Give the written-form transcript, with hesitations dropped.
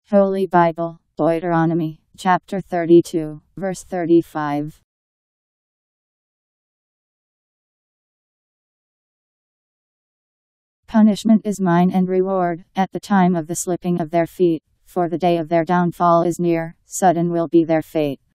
Holy Bible Deuteronomy Chapter 32, verse 35. Punishment is mine and reward, at the time of the slipping of their feet, for the day of their downfall is near, sudden will be their fate.